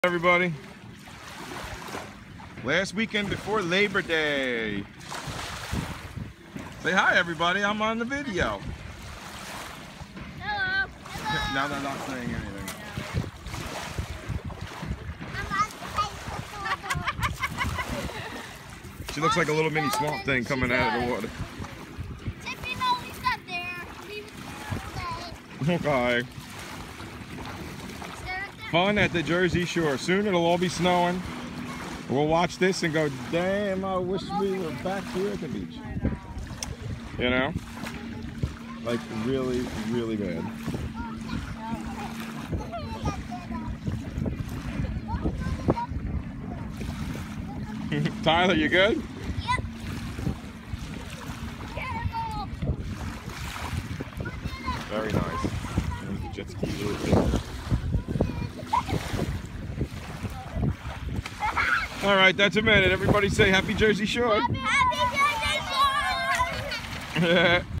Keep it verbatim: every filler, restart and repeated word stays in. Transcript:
Everybody, last weekend before Labor Day. Say hi, everybody. I'm on the video. Hello. Hello. Now they're not saying anything. She looks like a little mini swamp thing coming out of the water. Tippy, no, he's not there. Leave it. Okay. Fun at the Jersey Shore. Soon it'll all be snowing. We'll watch this and go, damn, I wish we were back here at the beach. You know? Like really, really bad. Tyler, you good? Yep. Very nice. There's the jet ski little thing. All right, that's a minute. Everybody say happy Jersey Shore. Happy, happy Jersey Shore!